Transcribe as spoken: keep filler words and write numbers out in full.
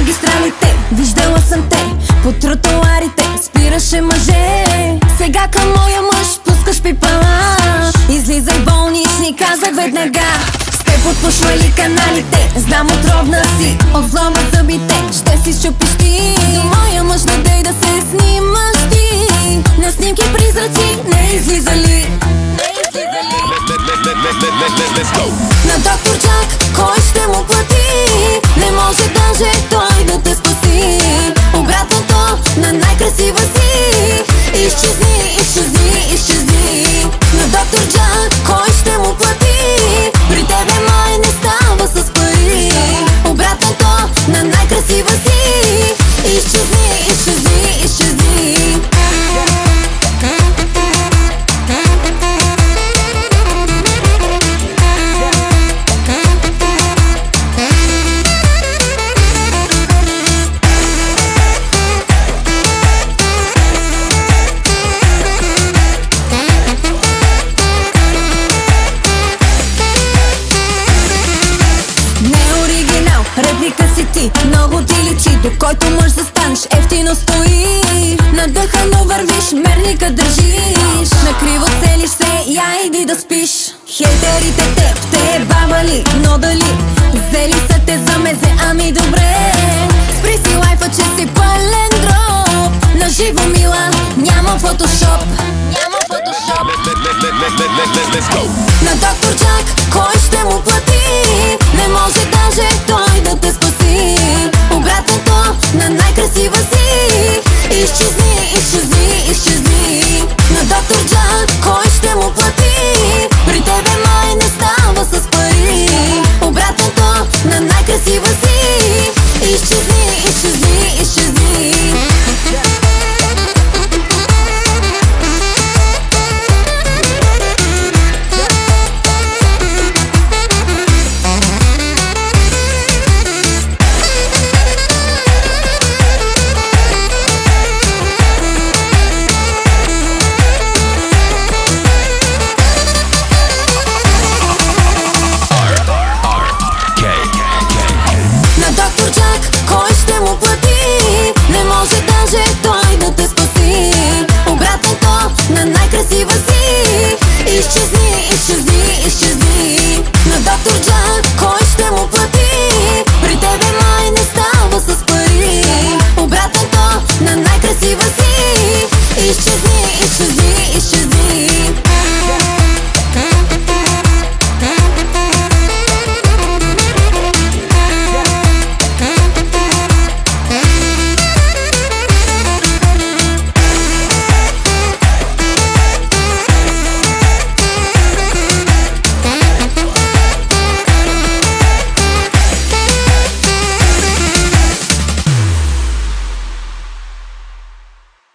магистралите, виждала съм те по тротуарите, спираше мъже. Сега към моя мъж пускаш пипала, излизай болнични, казах веднага. С теб отпушва ли каналите, знам отровна си, от взлома зъбите ще си щупиш ти. До моя мъж не дей да се снимаш ти, на снимки призраци не излизали. На доктор Джак кой ще му плати? Не може даже той да те спаси. Обратното на най-красива си, изчезни, изчезни, изчезни. На доктор Джак кой ще му плати? При тебе май не става с пари. Обратното на най-красива си, изчезни, изчезни, изчезни. Реплика си ти, много ти личи, до който мъж застанеш, ефтино стои. Надъхано вървиш, мерника държиш, накриво целиш се, я иди да спиш. Хейтерите теб те е бавали, но дали взели са те за мезе, ами добре. Спри си лайфа, че си пълен гроб, на живо мила, няма фотошоп. Няма фотошоп. На доктор Джак кой ще му плати? Не може даже той да те спаси. Обратното на най-красива си, изчезни.